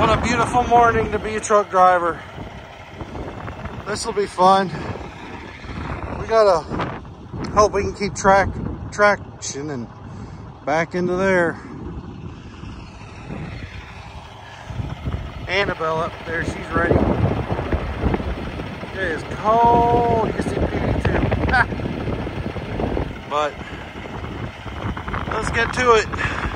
What a beautiful morning to be a truck driver. This will be fun. We gotta hope we can keep traction and back into there. Annabelle up there, she's ready. It is cold. You can see Petey too. But let's get to it.